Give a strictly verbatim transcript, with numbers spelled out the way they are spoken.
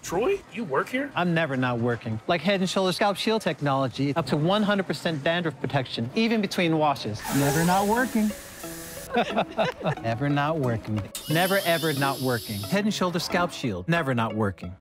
Troy, you work here? I'm never not working. Like Head and Shoulders Scalp Shield technology, up to one hundred percent dandruff protection, even between washes. Never not working. Never not working. Never, ever not working. Head and Shoulders Scalp Shield, never not working.